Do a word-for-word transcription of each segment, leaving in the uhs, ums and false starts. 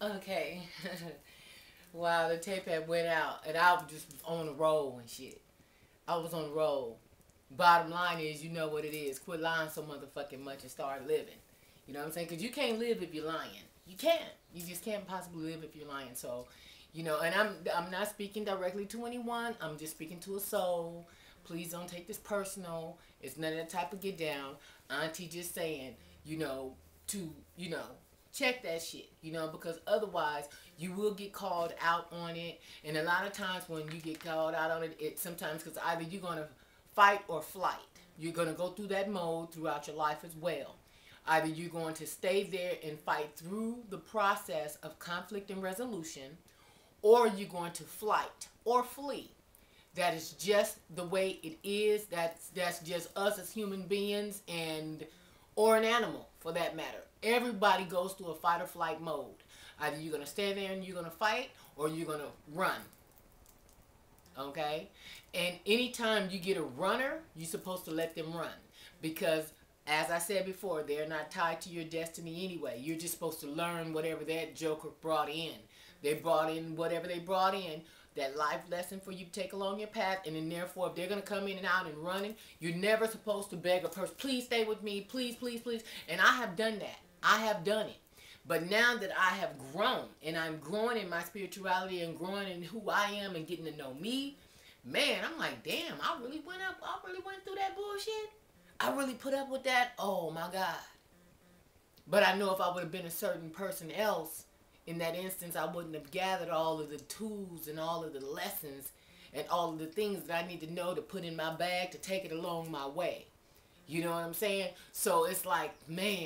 Okay. Wow, the tape had went out, and I was just on the roll and shit. I was on the roll. Bottom line is, you know what it is. Quit lying so motherfucking much and start living. You know what I'm saying? Because you can't live if you're lying. You can't. You just can't possibly live if you're lying. So, you know, and I'm I'm not speaking directly to anyone. I'm just speaking to a soul. Please don't take this personal. It's none of that type of get down. Auntie just saying, you know, to, you know, check that shit, you know, because otherwise you will get called out on it. And a lot of times when you get called out on it, it sometimes because either you're going to fight or flight. You're going to go through that mode throughout your life as well. Either you're going to stay there and fight through the process of conflict and resolution, or you're going to flight or flee. That is just the way it is. That's that's just us as human beings, and or an animal for that matter. Everybody goes through a fight or flight mode. Either you're going to stay there and you're going to fight, or you're going to run. Okay? And anytime you get a runner, you're supposed to let them run. Because, as I said before, they're not tied to your destiny anyway. You're just supposed to learn whatever that joker brought in. They brought in whatever they brought in, that life lesson for you to take along your path. And then therefore, if they're going to come in and out and running, you're never supposed to beg a person, please stay with me, please, please, please. And I have done that. I have done it. But now that I have grown, and I'm growing in my spirituality and growing in who I am and getting to know me, man, I'm like, damn, I really went up, I really went through that bullshit. I really put up with that. Oh my God. But I know if I would have been a certain person else, in that instance, I wouldn't have gathered all of the tools and all of the lessons and all of the things that I need to know to put in my bag to take it along my way. You know what I'm saying? So it's like, man,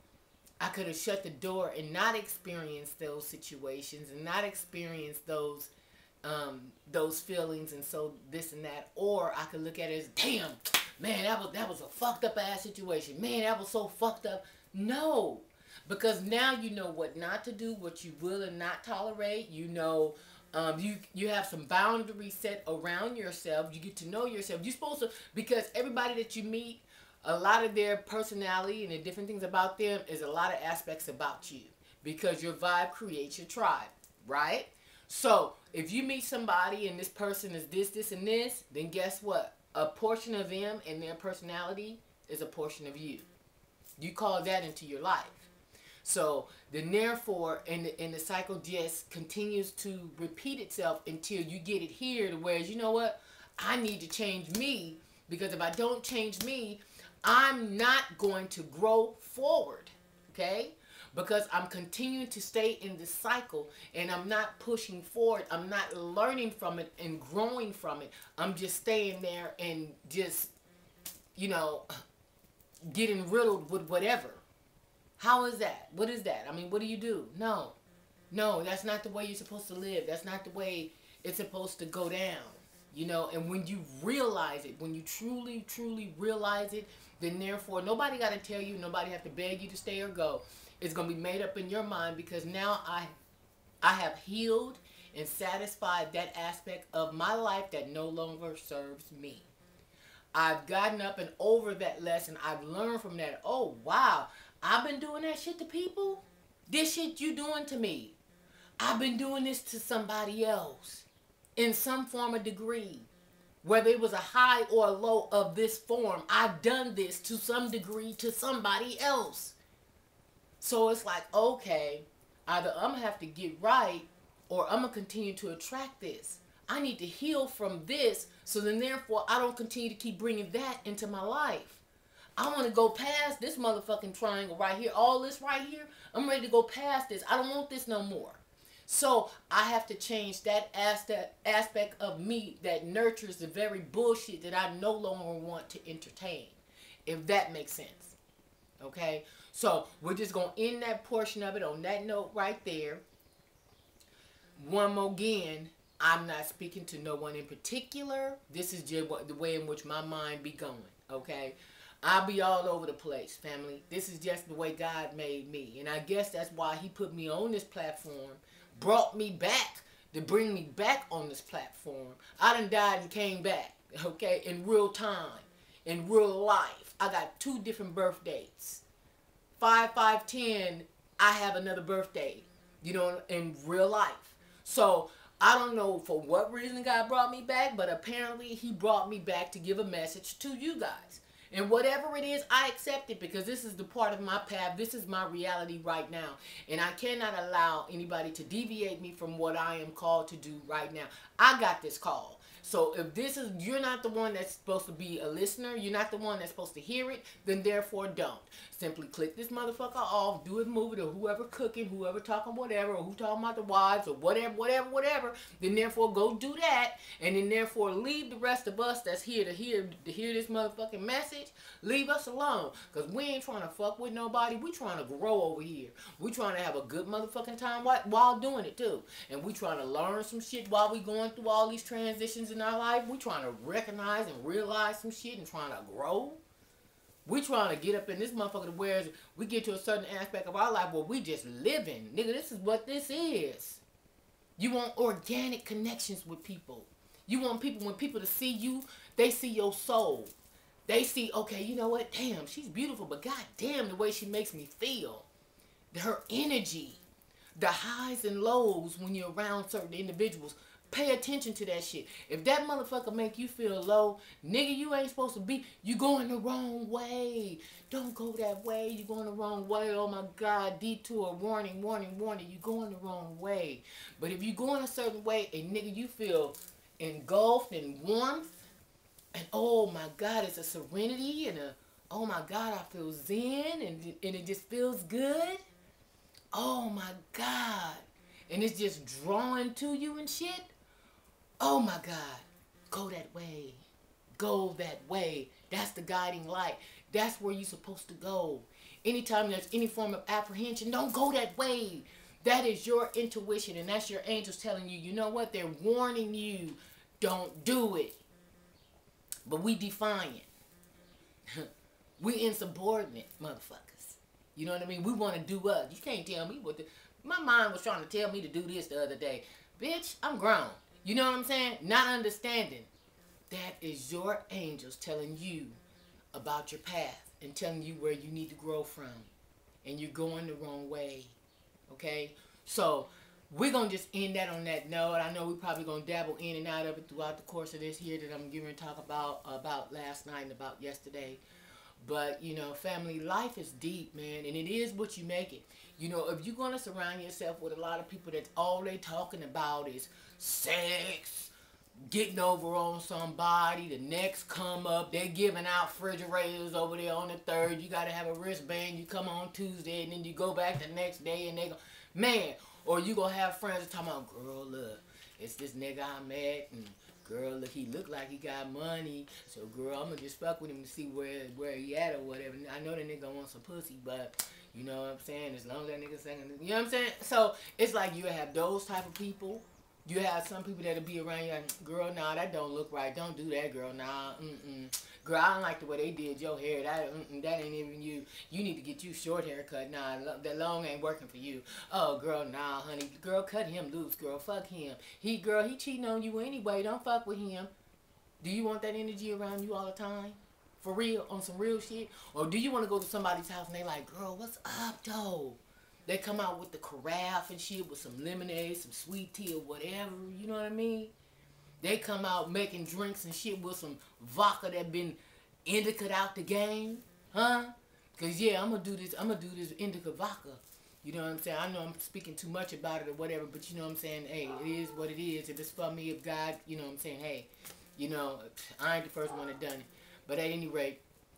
I could have shut the door and not experienced those situations and not experienced those um, those feelings and so this and that. Or I could look at it as, damn, man, that was, that was a fucked up ass situation. Man, that was so fucked up. No. Because now you know what not to do, what you will and not tolerate. You know, um, you you have some boundaries set around yourself. You get to know yourself. You're supposed to, because everybody that you meet, a lot of their personality and the different things about them is a lot of aspects about you. Because your vibe creates your tribe, right? So, if you meet somebody and this person is this, this, and this, then guess what? A portion of them and their personality is a portion of you. You call that into your life. So, then therefore, and the, and the cycle just continues to repeat itself until you get it here to where, you know what? I need to change me, because if I don't change me, I'm not going to grow forward, okay? Because I'm continuing to stay in this cycle and I'm not pushing forward. I'm not learning from it and growing from it. I'm just staying there and just, you know, getting riddled with whatever. How is that? What is that? I mean, what do you do? No. No, that's not the way you're supposed to live. That's not the way it's supposed to go down. You know, and when you realize it, when you truly, truly realize it, then therefore, nobody got to tell you, nobody have to beg you to stay or go. It's going to be made up in your mind, because now I, I have healed and satisfied that aspect of my life that no longer serves me. I've gotten up and over that lesson. I've learned from that. Oh, wow. I've been doing that shit to people. This shit you doing to me. I've been doing this to somebody else in some form or degree. Whether it was a high or a low of this form, I've done this to some degree to somebody else. So it's like, okay, either I'm going to have to get right, or I'm going to continue to attract this. I need to heal from this, so then therefore I don't continue to keep bringing that into my life. I want to go past this motherfucking triangle right here. All this right here, I'm ready to go past this. I don't want this no more. So I have to change that aspect of me that nurtures the very bullshit that I no longer want to entertain. If that makes sense. Okay? So we're just going to end that portion of it on that note right there. One more again, I'm not speaking to no one in particular. This is just what, the way in which my mind be going. Okay? I'll be all over the place, family. This is just the way God made me. And I guess that's why he put me on this platform, brought me back to bring me back on this platform. I done died and came back, okay, in real time, in real life. I got two different birth dates. five five ten, I have another birthday. you know, in real life. So I don't know for what reason God brought me back, but apparently he brought me back to give a message to you guys. And whatever it is, I accept it because this is the part of my path. This is my reality right now. And I cannot allow anybody to deviate me from what I am called to do right now. I got this call. So if this is, you're not the one that's supposed to be a listener, you're not the one that's supposed to hear it, then therefore don't. Simply click this motherfucker off, do it, move it, or whoever cooking, whoever talking whatever, or who talking about the wives, or whatever, whatever, whatever, then therefore go do that, and then therefore leave the rest of us that's here to hear to hear this motherfucking message, leave us alone. Because we ain't trying to fuck with nobody, we trying to grow over here. We trying to have a good motherfucking time while, while doing it too. And we trying to learn some shit while we going through all these transitions in our life. We trying to recognize and realize some shit and trying to grow. We trying to get up in this motherfucker to where we get to a certain aspect of our life where we just living. Nigga, this is what this is. You want organic connections with people. You want people, when people to see you, they see your soul. They see, okay, you know what? Damn, she's beautiful, but goddamn the way she makes me feel. Her energy. The highs and lows when you're around certain individuals. Pay attention to that shit. If that motherfucker make you feel low, nigga, you ain't supposed to be. You going the wrong way. Don't go that way. You going the wrong way. Oh my God, detour, warning, warning, warning. You going the wrong way. But if you going a certain way and nigga, you feel engulfed in warmth, and oh my God, it's a serenity and a, oh my God, I feel zen and, and it just feels good. Oh my God. And it's just drawing to you and shit. Oh my God, go that way. Go that way. That's the guiding light. That's where you're supposed to go. Anytime there's any form of apprehension, don't go that way. That is your intuition, and that's your angels telling you, you know what? They're warning you, don't do it. But we defiant. We insubordinate motherfuckers. You know what I mean? We want to do us. You can't tell me what the... My mind was trying to tell me to do this the other day. Bitch, I'm grown. You know what I'm saying? Not understanding. That is your angels telling you about your path and telling you where you need to grow from. And you're going the wrong way. Okay? So, we're going to just end that on that note. I know we're probably going to dabble in and out of it throughout the course of this year that I'm going to talk about, about last night and about yesterday. But, you know, family, life is deep, man. And it is what you make it. You know, if you're going to surround yourself with a lot of people that's all they talking about is sex, getting over on somebody, the next come up, they're giving out refrigerators over there on the third. You got to have a wristband. You come on Tuesday and then you go back the next day and they go, man. Or you going to have friends talking about, girl, look, it's this nigga I met and girl, look, he look like he got money. So, girl, I'm going to just fuck with him to see where where he at or whatever. I know that nigga wants some pussy, but you know what I'm saying? As long as that nigga saying, you know what I'm saying? So, it's like you have those type of people. You have some people that'll be around you like, girl, nah, that don't look right. Don't do that, girl. Nah, mm-mm. Girl, I don't like the way they did your hair. That mm-mm, that ain't even you. You need to get you short haircut. Nah, that long ain't working for you. Oh, girl, nah, honey. Girl, cut him loose, girl. Fuck him. He, girl, he cheating on you anyway. Don't fuck with him. Do you want that energy around you all the time? For real? On some real shit? Or do you want to go to somebody's house and they like, girl, what's up, though? They come out with the carafe and shit with some lemonade, some sweet tea or whatever. You know what I mean? They come out making drinks and shit with some vodka that been indica out the game. Huh? Because, yeah, I'm going to do this. I'm going to do this indica vodka. You know what I'm saying? I know I'm speaking too much about it or whatever, but you know what I'm saying? Hey, it is what it is. If it's for me, if God, you know what I'm saying? Hey, you know, I ain't the first one that done it. But at any rate,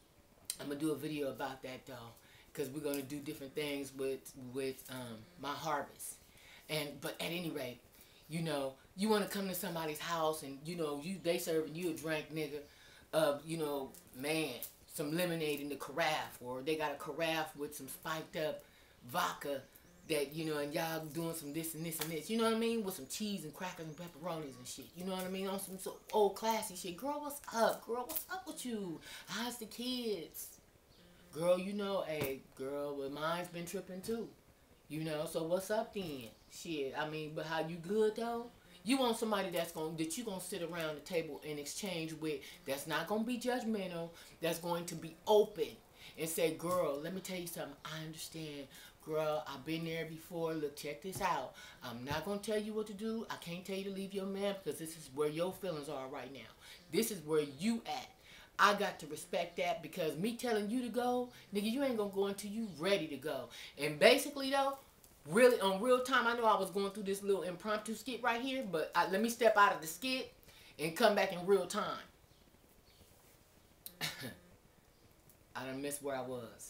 I'm going to do a video about that, though. Because we're going to do different things with with um, my harvest. And But at any rate, you know, you want to come to somebody's house and, you know, you they serving you a drink, nigga, of, you know, man, some lemonade in the carafe. Or they got a carafe with some spiked up vodka that, you know, and y'all doing some this and this and this. You know what I mean? With some cheese and crackers and pepperonis and shit. You know what I mean? On some so old classy shit. Girl, what's up? Girl, what's up with you? How's the kids? Girl, you know, hey, girl, well, mine's been tripping too. You know, so what's up then? Shit, I mean, but how you good though? You want somebody that's going that you gonna sit around the table and exchange with, that's not gonna be judgmental, that's going to be open, and say, girl, let me tell you something. I understand. Girl, I've been there before. Look, check this out. I'm not going to tell you what to do. I can't tell you to leave your man because this is where your feelings are right now. This is where you at. I got to respect that because me telling you to go, nigga, you ain't going to go until you ready to go. And basically, though, really, on real time, I know I was going through this little impromptu skit right here, but I, let me step out of the skit and come back in real time. I done missed where I was.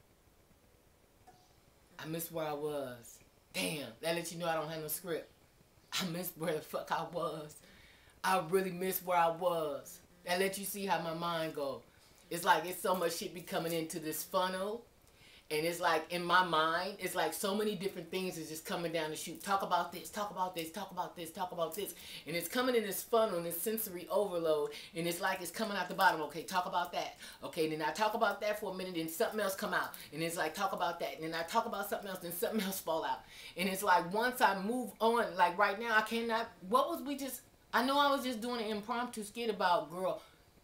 I missed where I was. Damn, that lets you know I don't have no script. I missed where the fuck I was. I really missed where I was. That lets you see how my mind go. It's like it's so much shit be coming into this funnel. And it's like in my mind, it's like so many different things is just coming down the chute. Talk about this, talk about this, talk about this, talk about this. And it's coming in this funnel and this sensory overload. And it's like it's coming out the bottom. Okay, talk about that. Okay, then I talk about that for a minute and something else come out. And it's like talk about that. And then I talk about something else and something else fall out. And it's like once I move on, like right now I cannot, what was we just, I know I was just doing an impromptu skit about girl,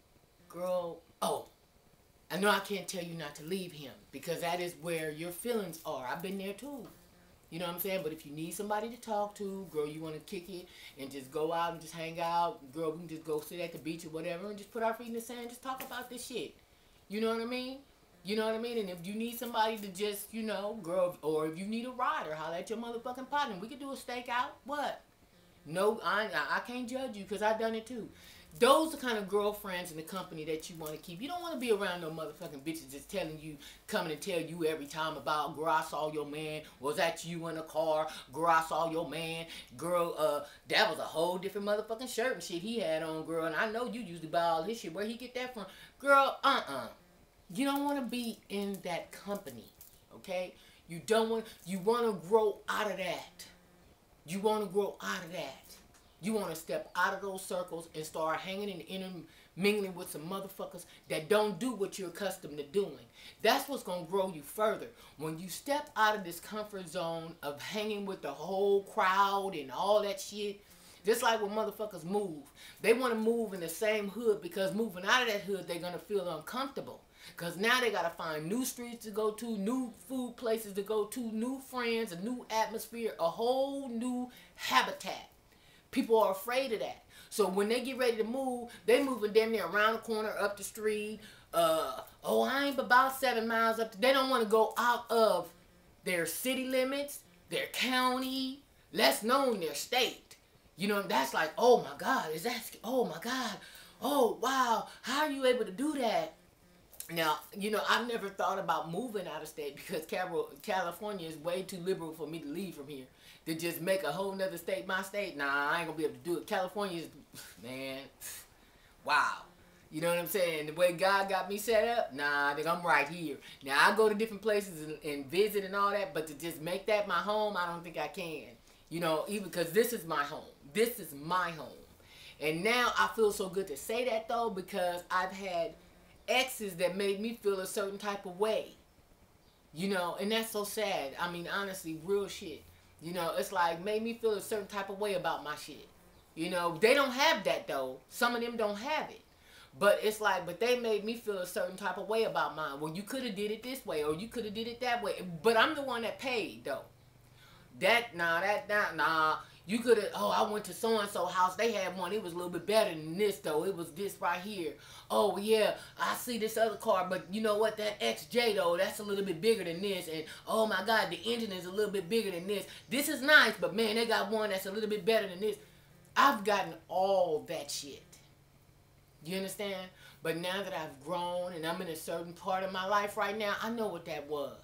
girl, oh. I know I can't tell you not to leave him because that is where your feelings are. I've been there too. You know what I'm saying? But if you need somebody to talk to, girl, you want to kick it and just go out and just hang out, girl, we can just go sit at the beach or whatever and just put our feet in the sand and just talk about this shit. You know what I mean? You know what I mean? And if you need somebody to just, you know, girl, or if you need a rider, holler at your motherfucking partner. We could do a stakeout. What? No, I, I can't judge you because I've done it too. Those are the kind of girlfriends in the company that you want to keep. You don't want to be around no motherfucking bitches just telling you, coming and tell you every time about, girl, I saw your man. Was that you in the car? Girl, I saw your man. Girl, uh, that was a whole different motherfucking shirt and shit he had on, girl. And I know you usually buy all his shit. Where he get that from? Girl, uh-uh. You don't want to be in that company, okay? You don't want, you want to grow out of that. You want to grow out of that. You want to step out of those circles and start hanging and intermingling with some motherfuckers that don't do what you're accustomed to doing. That's what's going to grow you further. When you step out of this comfort zone of hanging with the whole crowd and all that shit, just like when motherfuckers move. They want to move in the same hood because moving out of that hood, they're going to feel uncomfortable. Because now they got to find new streets to go to, new food places to go to, new friends, a new atmosphere, a whole new habitat. People are afraid of that. So when they get ready to move, they moving damn near around the corner, up the street. Uh, oh, I ain't about seven miles up. They don't want to go out of their city limits, their county, less known their state. You know, that's like, oh my God, is that, oh my God, oh wow, how are you able to do that? Now, you know, I've never thought about moving out of state because California is way too liberal for me to leave from here. To just make a whole nother state my state, nah, I ain't gonna be able to do it. California is, man, wow. You know what I'm saying? The way God got me set up, nah, I think I'm right here. Now, I go to different places and, and visit and all that, but to just make that my home, I don't think I can. You know, even because this is my home. This is my home. And now I feel so good to say that, though, because I've had exes that made me feel a certain type of way. You know, and that's so sad. I mean, honestly, real shit. You know, it's like made me feel a certain type of way about my shit. You know, they don't have that though. Some of them don't have it. But it's like, but they made me feel a certain type of way about mine. Well, you could have did it this way or you could have did it that way. But I'm the one that paid though. That, nah, that, nah, nah. You could have, oh, I went to so-and-so house. They had one. It was a little bit better than this, though. It was this right here. Oh, yeah, I see this other car, but you know what? That X J, though, that's a little bit bigger than this. And, oh, my God, the engine is a little bit bigger than this. This is nice, but, man, they got one that's a little bit better than this. I've gotten all that shit. You understand? But now that I've grown and I'm in a certain part of my life right now, I know what that was.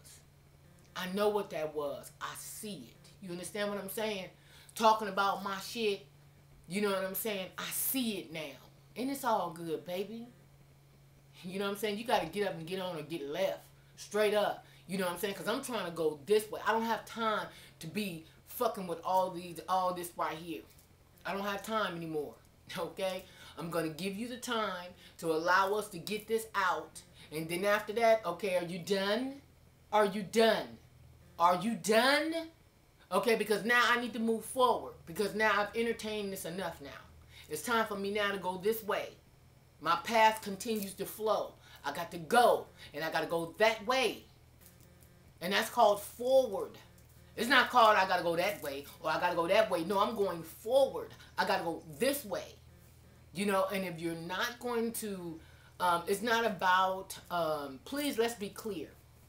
I know what that was. I see it. You understand what I'm saying? Talking about my shit, you know what I'm saying? I see it now. And it's all good, baby. You know what I'm saying? You got to get up and get on or get left. Straight up. You know what I'm saying? Because I'm trying to go this way. I don't have time to be fucking with all these, all this right here. I don't have time anymore. Okay? I'm going to give you the time to allow us to get this out. And then after that, okay, are you done? Are you done? Are you done? Okay, because now I need to move forward. Because now I've entertained this enough now. It's time for me now to go this way. My path continues to flow. I got to go, and I got to go that way. And that's called forward. It's not called I got to go that way or I got to go that way. No, I'm going forward. I got to go this way. You know, and if you're not going to, um, it's not about, um, please, let's be clear.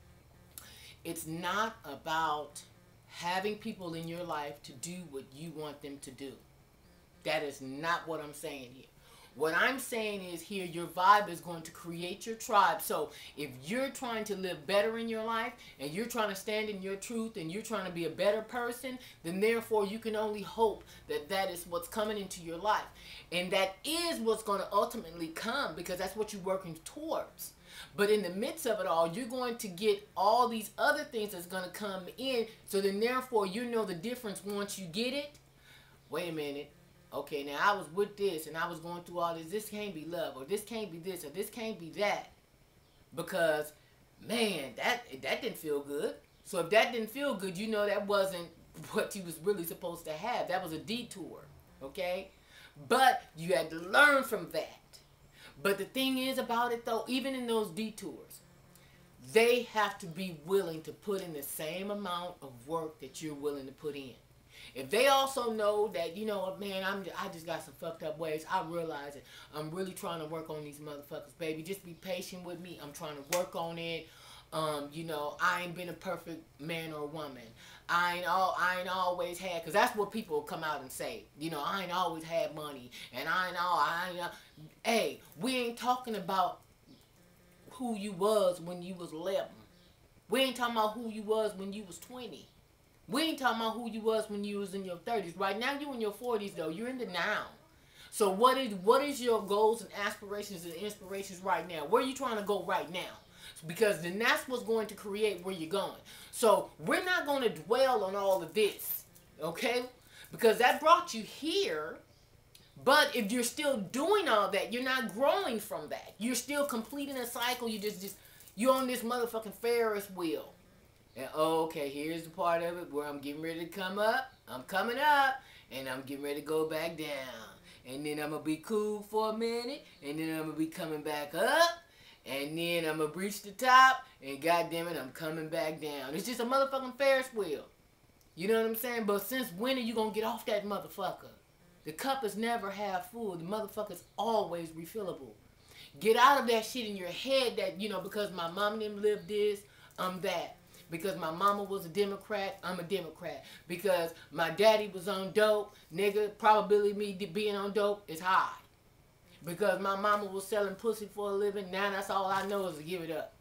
It's not about having people in your life to do what you want them to do. That is not what I'm saying here. What I'm saying is here, your vibe is going to create your tribe. So if you're trying to live better in your life and you're trying to stand in your truth and you're trying to be a better person, then therefore you can only hope that that is what's coming into your life. And that is what's going to ultimately come, because that's what you're working towards. But in the midst of it all, you're going to get all these other things that's going to come in. So then therefore you know the difference once you get it. Wait a minute. Okay, now I was with this and I was going through all this. This can't be love, or this can't be this, or this can't be that. Because, man, that that didn't feel good. So if that didn't feel good, you know that wasn't what you was really supposed to have. That was a detour, okay? But you had to learn from that. But the thing is about it, though, even in those detours, they have to be willing to put in the same amount of work that you're willing to put in. If they also know that, you know, man, I'm, I just got some fucked up ways, I realize it. I'm really trying to work on these motherfuckers, baby. Just be patient with me. I'm trying to work on it. Um, you know, I ain't been a perfect man or woman. I ain't all, I ain't always had, because that's what people come out and say. You know, I ain't always had money, and I ain't all, I ain't, uh, hey, we ain't talking about who you was when you was eleven. We ain't talking about who you was when you was twenty. We ain't talking about who you was when you was in your thirties. Right now, you in your forties, though. You're in the now. So what is what is your goals and aspirations and inspirations right now? Where are you trying to go right now? Because then that's what's going to create where you're going. So we're not going to dwell on all of this, okay? Because that brought you here. But if you're still doing all that, you're not growing from that. You're still completing a cycle. You just, just you're on this motherfucking Ferris wheel. And okay, here's the part of it where I'm getting ready to come up. I'm coming up, and I'm getting ready to go back down. And then I'm going to be cool for a minute, and then I'm going to be coming back up, and then I'm going to reach the top, and goddamn it, I'm coming back down. It's just a motherfucking Ferris wheel. You know what I'm saying? But since when are you going to get off that motherfucker? The cup is never half full. The motherfucker's always refillable. Get out of that shit in your head that, you know, because my mom and them lived this, I'm that. Because my mama was a Democrat, I'm a Democrat. Because my daddy was on dope, nigga, probability of me being on dope is high. Because my mama was selling pussy for a living, now that's all I know is to give it up.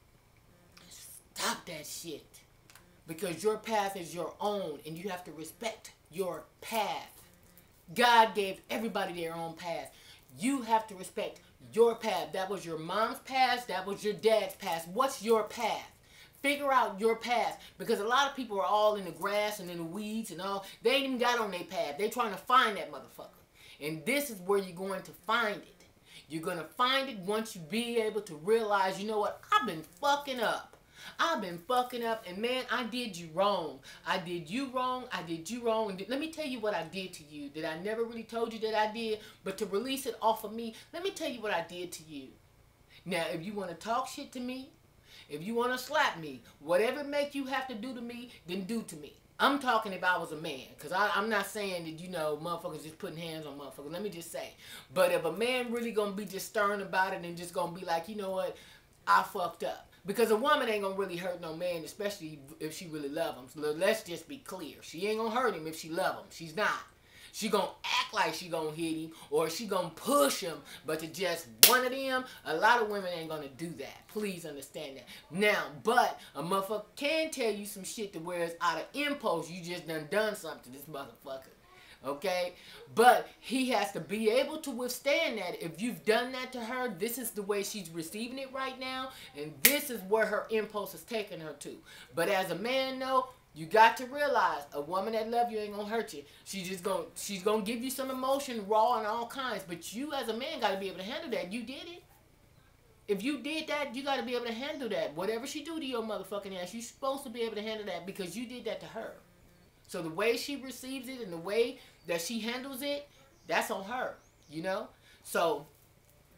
Stop that shit. Because your path is your own, and you have to respect your path. God gave everybody their own path. You have to respect your path. That was your mom's path, that was your dad's path. What's your path? Figure out your path, because a lot of people are all in the grass and in the weeds and all. They ain't even got on their path. They're trying to find that motherfucker. And this is where you're going to find it. You're going to find it once you be able to realize, you know what, I've been fucking up. I've been fucking up, and man, I did you wrong. I did you wrong. I did you wrong. And let me tell you what I did to you that I never really told you that I did, but to release it off of me, let me tell you what I did to you. Now, if you want to talk shit to me, if you want to slap me, whatever make you have to do to me, then do to me. I'm talking if I was a man. Because I'm not saying that, you know, motherfuckers just putting hands on motherfuckers. Let me just say. But if a man really going to be just stern about it and just going to be like, you know what, I fucked up. Because a woman ain't going to really hurt no man, especially if she really love him. So let's just be clear. She ain't going to hurt him if she love him. She's not. She gonna act like she gonna hit him, or she gonna push him, but to just one of them, a lot of women ain't gonna do that. Please understand that. Now, but a motherfucker can tell you some shit to where it's out of impulse. You just done done something to this motherfucker. Okay? But he has to be able to withstand that. If you've done that to her, this is the way she's receiving it right now, and this is where her impulse is taking her to. But as a man, though, you got to realize a woman that love you ain't gonna hurt you. She just gonna she's gonna give you some emotion, raw and all kinds. But you as a man gotta be able to handle that. You did it. If you did that, you gotta be able to handle that. Whatever she do to your motherfucking ass, you're supposed to be able to handle that because you did that to her. So the way she receives it and the way that she handles it, that's on her. You know? So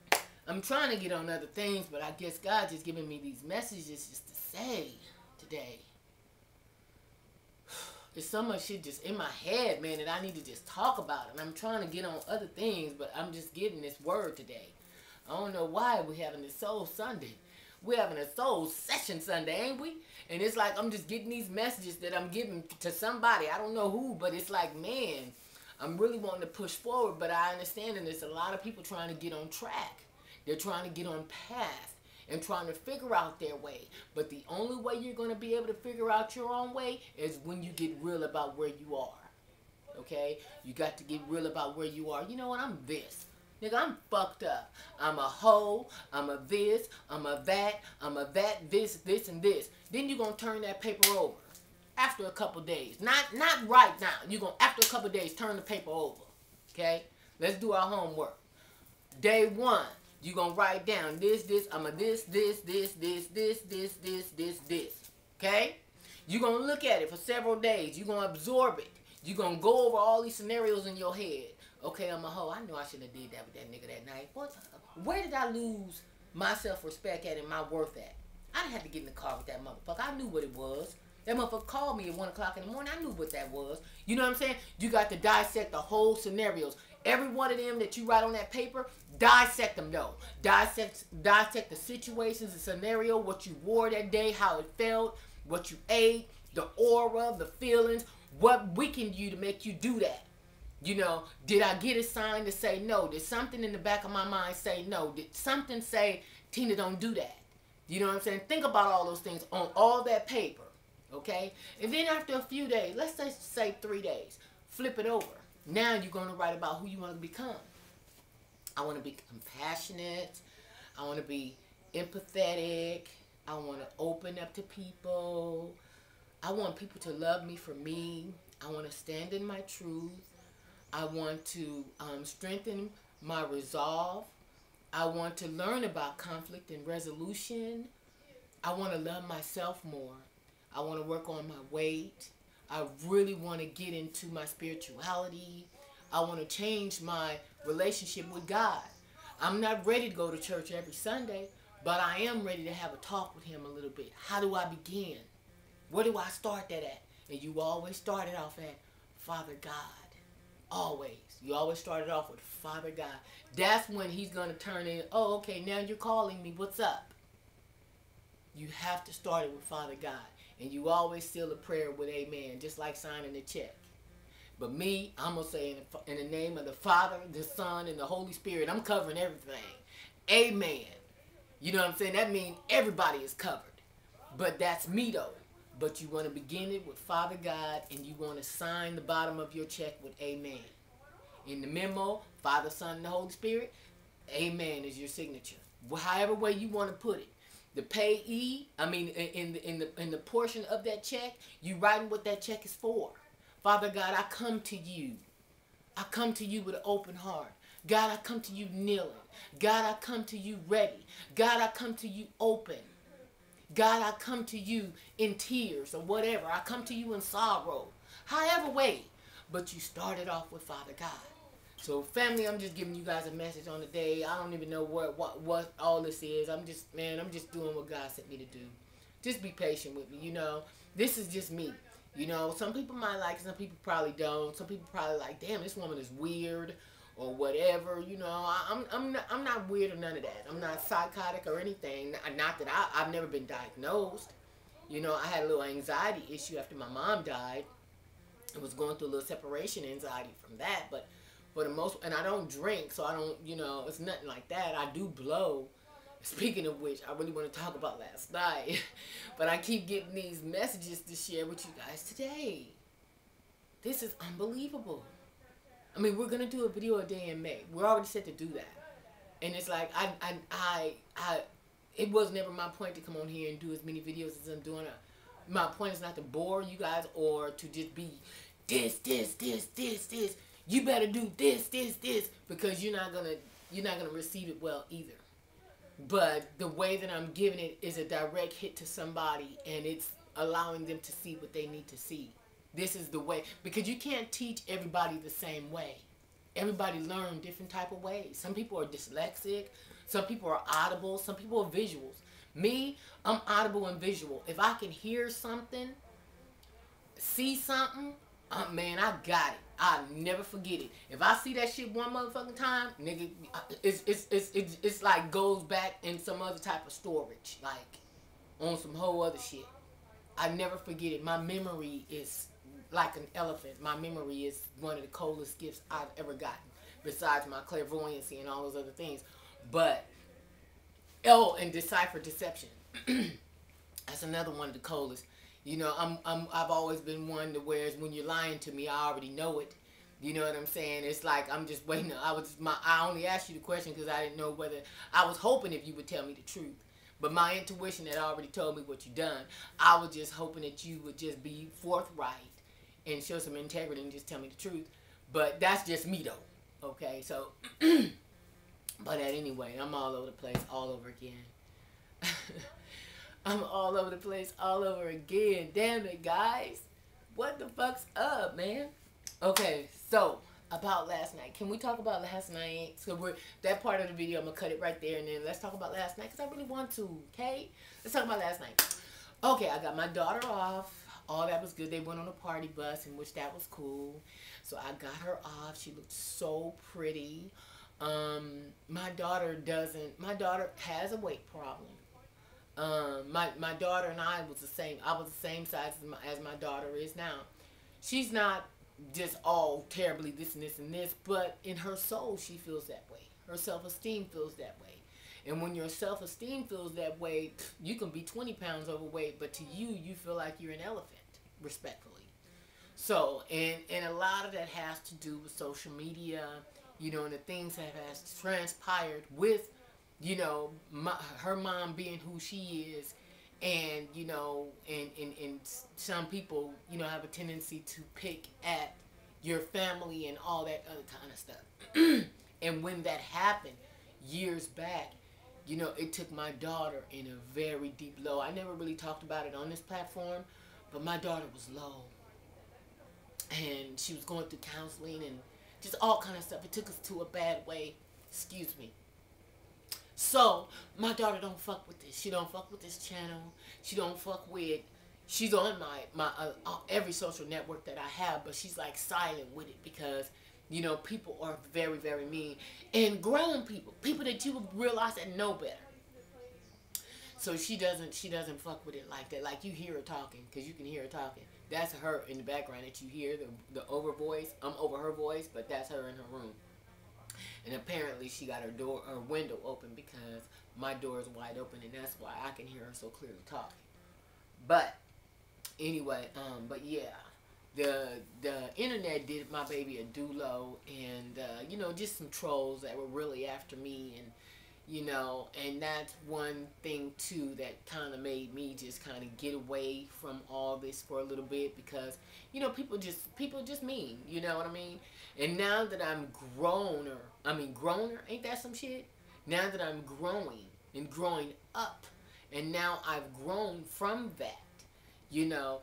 I'm trying to get on other things, but I guess God just giving me these messages just to say today. There's so much shit just in my head, man, that I need to just talk about. And I'm trying to get on other things, but I'm just getting this word today. I don't know why we're having this Soul Sunday. We're having a Soul Session Sunday, ain't we? And it's like I'm just getting these messages that I'm giving to somebody. I don't know who, but it's like, man, I'm really wanting to push forward, but I understand that there's a lot of people trying to get on track. They're trying to get on path and trying to figure out their way. But the only way you're going to be able to figure out your own way is when you get real about where you are. Okay? You got to get real about where you are. You know what? I'm this. Nigga, I'm fucked up. I'm a hoe. I'm a this. I'm a that. I'm a that, this, this, and this. Then you're going to turn that paper over after a couple days. Not not right now. You're going to, after a couple days, turn the paper over. Okay? Let's do our homework. Day one. You're going to write down this, this, I'm a this, this, this, this, this, this, this, this, this. Okay? You're going to look at it for several days. You're going to absorb it. You're going to go over all these scenarios in your head. Okay, I'm a hoe. I knew I shouldn't have did that with that nigga that night. What? Where did I lose my self-respect at and my worth at? I didn't have to get in the car with that motherfucker. I knew what it was. That motherfucker called me at one o'clock in the morning. I knew what that was. You know what I'm saying? You got to dissect the whole scenarios. Every one of them that you write on that paper, dissect them, though. Dissect, dissect the situations, the scenario, what you wore that day, how it felt, what you ate, the aura, the feelings, what weakened you to make you do that. You know, did I get a sign to say no? Did something in the back of my mind say no? Did something say, Tina, don't do that? You know what I'm saying? Think about all those things on all that paper, okay? And then after a few days, let's say, say three days, flip it over. Now you're going to write about who you want to become. I want to be compassionate. I want to be empathetic. I want to open up to people. I want people to love me for me. I want to stand in my truth. I want to um, strengthen my resolve. I want to learn about conflict and resolution. I want to love myself more. I want to work on my weight. I really want to get into my spirituality. I want to change my relationship with God. I'm not ready to go to church every Sunday, but I am ready to have a talk with him a little bit. How do I begin? Where do I start that at? And you always started off at Father God. Always. You always started off with Father God. That's when he's going to turn in, oh, okay, now you're calling me. What's up? You have to start it with Father God. And you always seal a prayer with amen, just like signing a check. But me, I'm going to say in the, in the name of the Father, the Son, and the Holy Spirit, I'm covering everything. Amen. You know what I'm saying? That means everybody is covered. But that's me, though. But you want to begin it with Father God, and you want to sign the bottom of your check with amen. In the memo, Father, Son, and the Holy Spirit, amen is your signature. However way you want to put it. The payee, I mean, in the, in the, in the portion of that check, you writing what that check is for. Father God, I come to you. I come to you with an open heart. God, I come to you kneeling. God, I come to you ready. God, I come to you open. God, I come to you in tears or whatever. I come to you in sorrow. However way. But you started off with Father God. So family, I'm just giving you guys a message on the day. I don't even know what, what, what all this is. I'm just, man, I'm just doing what God sent me to do. Just be patient with me, you know. This is just me. You know, some people might like it, some people probably don't. Some people probably like, damn, this woman is weird or whatever. You know, I, I'm I'm not, I'm not weird or none of that. I'm not psychotic or anything. Not that I, I've never been diagnosed. You know, I had a little anxiety issue after my mom died. I was going through a little separation anxiety from that, but for the most, and I don't drink, so I don't, you know, it's nothing like that. I do blow. Speaking of which, I really want to talk about last night, but I keep getting these messages to share with you guys today. This is unbelievable. I mean, we're going to do a video a day in May. We're already set to do that. And it's like, I, I, I, I, it was never my point to come on here and do as many videos as I'm doing. My point is not to bore you guys or to just be this, this, this, this, this. You better do this, this, this, because you're not going to, you're not going to receive it well either. But the way that I'm giving it is a direct hit to somebody, and it's allowing them to see what they need to see. This is the way, because you can't teach everybody the same way. Everybody learn different type of ways. Some people are dyslexic. Some people are audible. Some people are visuals. Me, I'm audible and visual. If I can hear something, see something, uh, man, I got it. I'll never forget it. If I see that shit one motherfucking time, nigga, it's it's it's it's, it's like goes back in some other type of storage, like on some whole other shit. I never forget it. My memory is like an elephant. My memory is one of the coldest gifts I've ever gotten, besides my clairvoyancy and all those other things. But oh, and decipher deception. That's another one of the coldest. You know, I'm, I'm, I've always been one to whereas when you're lying to me, I already know it. You know what I'm saying? It's like I'm just waiting. I was my. I only asked you the question because I didn't know whether I was hoping if you would tell me the truth. But my intuition had already told me what you done. I was just hoping that you would just be forthright and show some integrity and just tell me the truth. But that's just me though. Okay, so. But at anyway, I'm all over the place, all over again. I'm all over the place, all over again. Damn it, guys. What the fuck's up, man? Okay, so about last night. Can we talk about last night? So we're that part of the video, I'm gonna cut it right there, and then let's talk about last night because I really want to. Okay, let's talk about last night. Okay, I got my daughter off. All that was good. They went on a party bus, in which that was cool. So I got her off. She looked so pretty. Um, my daughter doesn't. My daughter has a weight problem. Um, my my daughter and I was the same. I was the same size as my, as my daughter is now. She's not just all terribly this and this and this, but in her soul she feels that way. Her self-esteem feels that way. And when your self-esteem feels that way, you can be twenty pounds overweight, but to you, you feel like you're an elephant, respectfully. So, and, and a lot of that has to do with social media, you know, and the things that has transpired with, you know, my, her mom being who she is. And, you know, and, and, and some people, you know, have a tendency to pick at your family and all that other kind of stuff. And when that happened years back, you know, it took my daughter in a very deep low. I never really talked about it on this platform, but my daughter was low. And she was going through counseling and just all kind of stuff. It took us to a bad way. Excuse me. So, my daughter don't fuck with this. She don't fuck with this channel. She don't fuck with... She's on my, my uh, uh, every social network that I have, but she's like silent with it because, you know, people are very, very mean. And grown people. People that you realize that know better. So she doesn't, she doesn't fuck with it like that. Like you hear her talking, because you can hear her talking. That's her in the background that you hear, the, the over voice. I'm over her voice, but that's her in her room. And apparently she got her door, her window open because my door is wide open, and that's why I can hear her so clearly talking. But anyway, um, but yeah, the the internet did my baby a do-low, and uh, you know, just some trolls that were really after me, and you know, and that's one thing too that kind of made me just kind of get away from all this for a little bit because you know, people just people just mean, you know what I mean? And now that I'm growner, I mean growner, ain't that some shit? Now that I'm growing and growing up, and now I've grown from that, you know,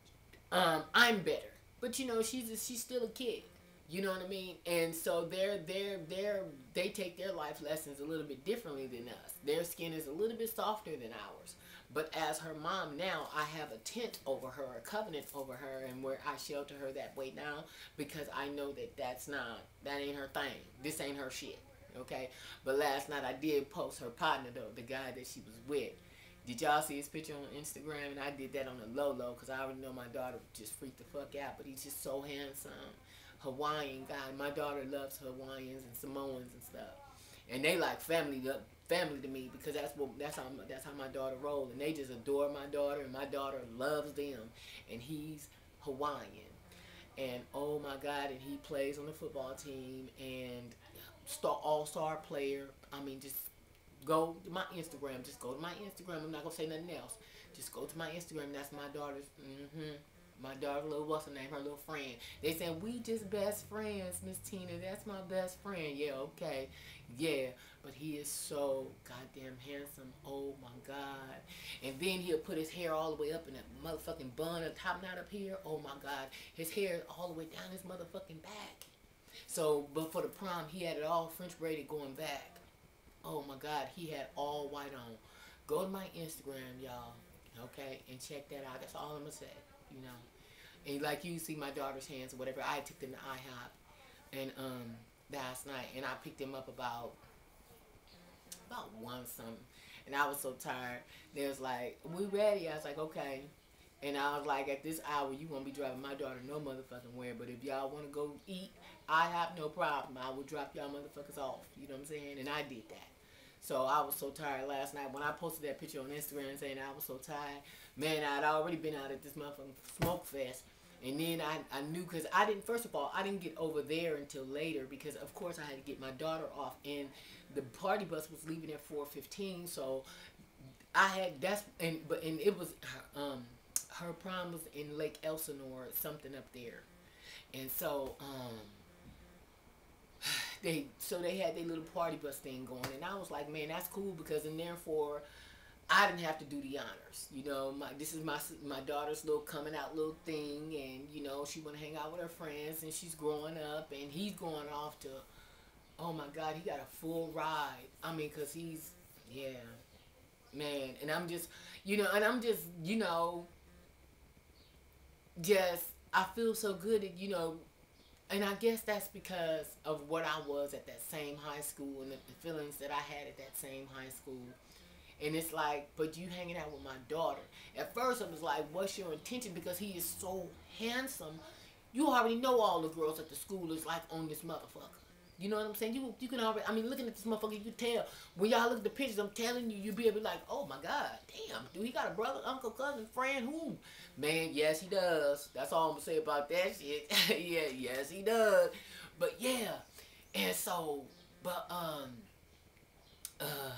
um, I'm better. But you know, she's a, she's still a kid. You know what I mean? And so they're they're they're they take their life lessons a little bit differently than us. Their skin is a little bit softer than ours. But as her mom now, I have a tent over her, a covenant over her, and where I shelter her that way now because I know that that's not, that ain't her thing. This ain't her shit, okay? But last night I did post her partner, though, the guy that she was with. Did y'all see his picture on Instagram? And I did that on the low-low because I already know my daughter would just freak the fuck out, but he's just so handsome. Hawaiian guy. My daughter loves Hawaiians and Samoans and stuff. And they like family family to me because that's what that's how that's how my daughter rolls, and they just adore my daughter, and my daughter loves them, and he's Hawaiian, and oh my God, and he plays on the football team and star all-star player. I mean, just go to my Instagram. Just go to my Instagram. I'm not gonna say nothing else. Just go to my Instagram. That's my daughter's. Mm-hmm. My daughter, little what's her name? Her little friend. They said we just best friends, Miss Tina. That's my best friend. Yeah, okay, yeah. But he is so goddamn handsome. Oh my God. And then he'll put his hair all the way up in a motherfucking bun, a top knot up here. Oh my God. His hair all the way down his motherfucking back. So, but for the prom, he had it all French braided going back. Oh my God, he had all white on. Go to my Instagram, y'all, okay, and check that out. That's all I'm gonna say, you know. And like you see my daughter's hands or whatever, I took them to IHOP and um last night, and I picked them up about about one something, and I was so tired. They was like, "We ready?" I was like, "Okay." And I was like, at this hour, you won't be driving my daughter no motherfucking where. But if y'all want to go eat, I have no problem. I will drop y'all motherfuckers off. You know what I'm saying? And I did that. So I was so tired last night. When I posted that picture on Instagram saying I was so tired, man, I'd already been out at this motherfucking smoke fest. And then I, I knew, because I didn't, first of all, I didn't get over there until later because, of course, I had to get my daughter off. And the party bus was leaving at four fifteen. So I had, that's, and, but, and it was, um, her prom was in Lake Elsinore, something up there. And so, um, they, so they had their little party bus thing going. And I was like, man, that's cool, because, and therefore, I didn't have to do the honors. You know, my, this is my, my daughter's little coming out little thing. And, you know, she want to hang out with her friends, and she's growing up, and he's going off to, oh my God, he got a full ride. I mean, because he's, yeah, man. And I'm just, you know, and I'm just, you know, just, I feel so good that, you know, and I guess that's because of what I was at that same high school and the, the feelings that I had at that same high school. And it's like, but you hanging out with my daughter. At first I was like, what's your intention? Because he is so handsome. You already know all the girls at the school is like on this motherfucker. You know what I'm saying? You you can already, I mean, looking at this motherfucker, you can tell. When y'all look at the pictures, I'm telling you, you'll be able to be like, oh my God, damn, do he got a brother, uncle, cousin, friend, who? Man, yes, he does. That's all I'm going to say about that shit. Yeah, yes, he does. But yeah, and so, but, um, uh,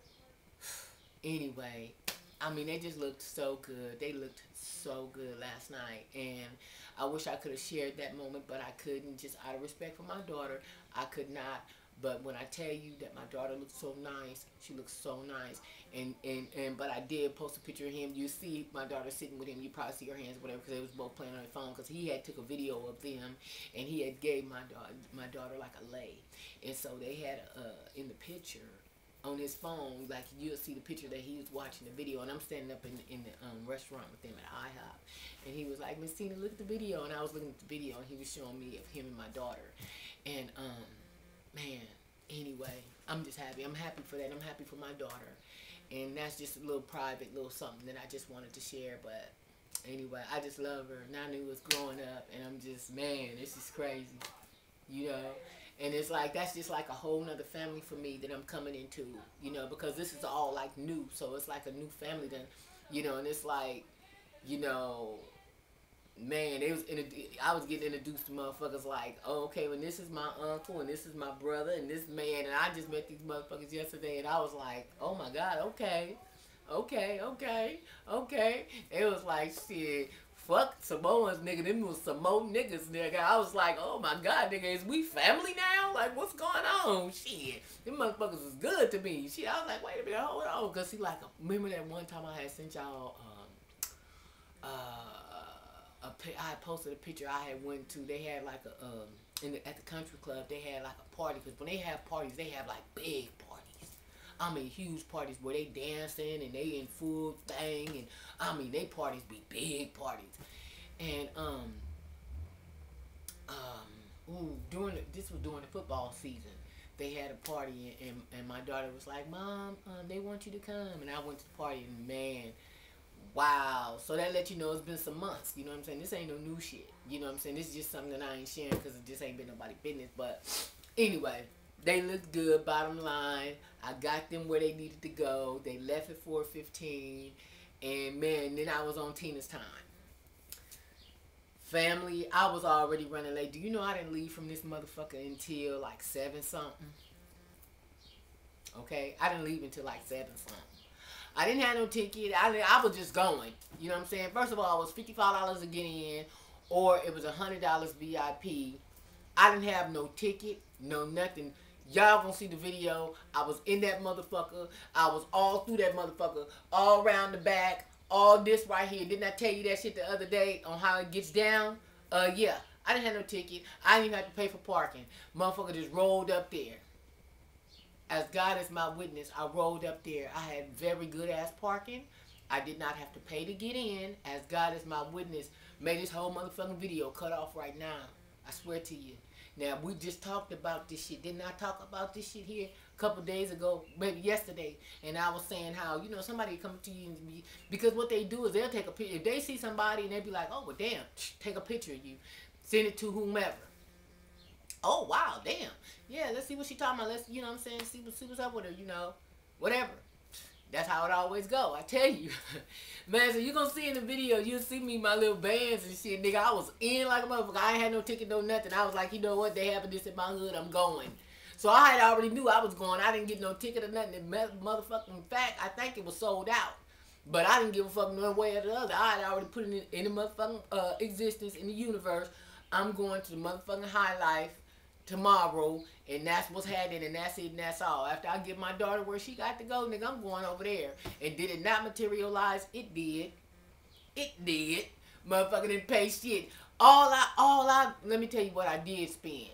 anyway, I mean, they just looked so good. They looked so good last night. And I wish I could have shared that moment, but I couldn't, just out of respect for my daughter. I could not. But when I tell you that my daughter looks so nice, she looks so nice. And, and, and but I did post a picture of him. You see my daughter sitting with him. You probably see her hands, whatever, because they was both playing on their phone. Because he had took a video of them, and he had gave my daughter, my daughter like a lay. And so they had, uh, in the picture, on his phone, like you'll see the picture that he was watching the video, and I'm standing up in, in the um, restaurant with him at IHOP. And he was like, Miss Tina, look at the video. And I was looking at the video, and he was showing me of him and my daughter. And, um, man, anyway, I'm just happy. I'm happy for that. I'm happy for my daughter. And that's just a little private, little something that I just wanted to share. But anyway, I just love her. Nanu was growing up, and I'm just, man, this is crazy, you know. And it's like, that's just like a whole nother family for me that I'm coming into, you know, because this is all like new. So it's like a new family then, you know, and it's like, you know, man, it was in a, I was getting introduced to motherfuckers like, oh, okay, when this is my uncle and this is my brother and this man, and I just met these motherfuckers yesterday, and I was like, oh my God, okay, okay, okay, okay. It was like, shit, fuck Samoans, nigga, them was Samoan niggas, nigga. I was like, oh my God, nigga, is we family now? Like, what's going on? Shit, them motherfuckers was good to me. Shit, I was like, wait a minute, hold on, because see, like, remember that one time I had sent y'all, um, uh, A, I had posted a picture I had went to. They had like a um in the, at the country club. They had like a party, because when they have parties, they have like big parties. I mean, huge parties where they dancing and they in full thing, and I mean, they parties be big parties. And um um ooh, during the, this was during the football season. They had a party, and, and, and my daughter was like, Mom, um, they want you to come, and I went to the party, and man. Wow. So that let you know it's been some months. You know what I'm saying? This ain't no new shit. You know what I'm saying? This is just something that I ain't sharing because it just ain't been nobody's business. But anyway, they looked good, bottom line. I got them where they needed to go. They left at four fifteen. And man, then I was on Tina's time. Family, I was already running late. Do you know I didn't leave from this motherfucker until like seven something? Okay? I didn't leave until like seven something. I didn't have no ticket. I, I was just going. You know what I'm saying? First of all, it was fifty-five dollars to get in, or it was one hundred dollars V I P. I didn't have no ticket, no nothing. Y'all gonna see the video. I was in that motherfucker. I was all through that motherfucker, all around the back, all this right here. Didn't I tell you that shit the other day on how it gets down? Uh, yeah. I didn't have no ticket. I didn't even have to pay for parking. Motherfucker just rolled up there. as God is my witness, I rolled up there. I had very good ass parking. I did not have to pay to get in. As God is my witness, made this whole motherfucking video cut off right now. I swear to you. Now, we just talked about this shit. Didn't I talk about this shit here a couple days ago, maybe yesterday? And I was saying how, you know, somebody come to you and be, because what they do is they'll take a picture. If they see somebody and they be like, oh, well, damn, take a picture of you. Send it to whomever. Oh, wow, damn. Yeah, let's see what she talking about. Let's, you know what I'm saying, see, what, see what's up with her, you know, whatever. That's how it always go. I tell you. Man, so you gonna see in the video, you'll see me, my little bands and shit. Nigga, I was in like a motherfucker. I ain't had no ticket, no nothing. I was like, you know what? They having this in my hood. I'm going. So I had already knew I was going. I didn't get no ticket or nothing. In motherfucking fact, I think it was sold out. But I didn't give a fuck no way or the other. I had already put it in, in the motherfucking uh, existence, in the universe. I'm going to the motherfucking High Life tomorrow, and that's what's happening, and that's it, and that's all. After I get my daughter where she got to go, nigga, I'm going over there. And did it not materialize? It did. It did. Motherfucker didn't pay shit. All I, all I, let me tell you what I did spend.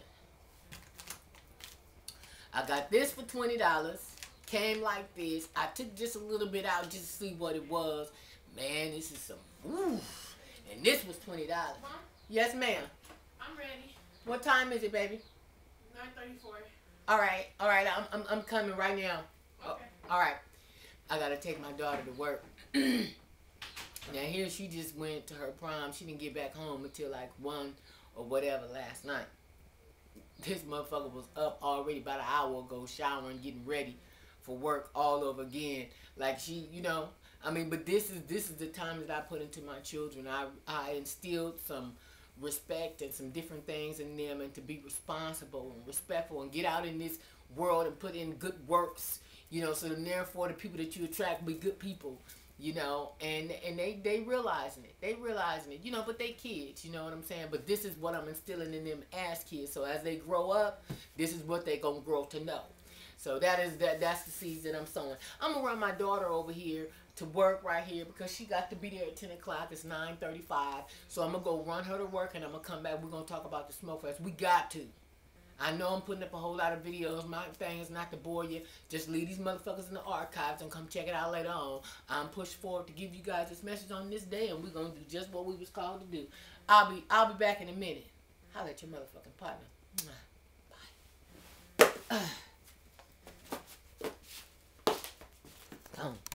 I got this for twenty dollars. Came like this. I took just a little bit out just to see what it was. Man, this is some, ooh. And this was twenty dollars. Mom? Yes, ma'am. I'm ready. What time is it, baby? nine thirty-four. All right, all right, I'm, I'm, I'm coming right now. Okay. Oh, all right, I gotta take my daughter to work. Now here she just went to her prom. She didn't get back home until like one or whatever last night. This motherfucker was up already about an hour ago, showering, getting ready for work all over again. Like she, you know, I mean, but this is this is the time that I put into my children. I I instilled some respect and some different things in them, and to be responsible and respectful and get out in this world and put in good works, you know, so then therefore the people that you attract be good people, you know, and and they they realizing it, they realizing it, you know, but they kids, you know what I'm saying. But this is what I'm instilling in them as kids, so as they grow up, this is what they gonna grow to know. So that is that that's the seeds that I'm sowing. I'm gonna run my daughter over here to work right here because she got to be there at ten o'clock. It's nine thirty-five. So I'm going to go run her to work, and I'm going to come back. We're going to talk about the Smoke Fest. We got to. I know I'm putting up a whole lot of videos. My thing is not to bore you. Just leave these motherfuckers in the archives and come check it out later on. I'm pushed forward to give you guys this message on this day, and we're going to do just what we was called to do. I'll be I'll be back in a minute. Holla at your motherfucking partner. Bye. Come.